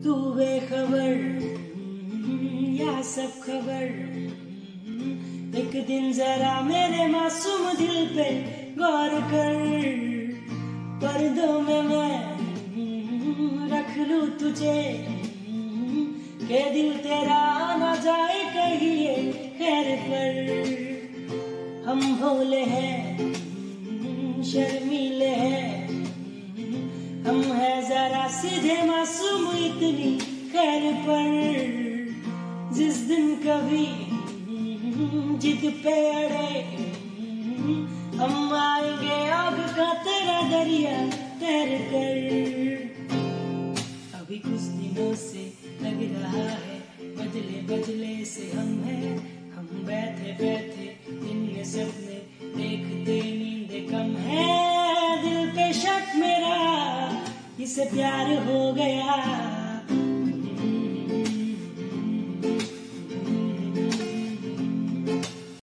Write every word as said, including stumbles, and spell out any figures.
तू बेखबर या सब खबर, एक दिन जरा मेरे मासूम दिल पे गौर कर। पर्दों में मैं रख लूं तुझे, के दिल तेरा ना जाए कहीं खैर पर। हम भोले हैं शर्मीले हैं, हम है जरा सीधे मासूम इतनी खैर पर। जिस दिन कभी जिद पे अड़े, हम आएंगे आग का तेरा दरिया तैर कर। अभी कुछ दिनों से लग रहा है बदले बदले से हम हैं। हम बैठे बैठे दिन में सपने देखते नींद कम है। दिल पे शक मेरा, इसे प्यार हो गया।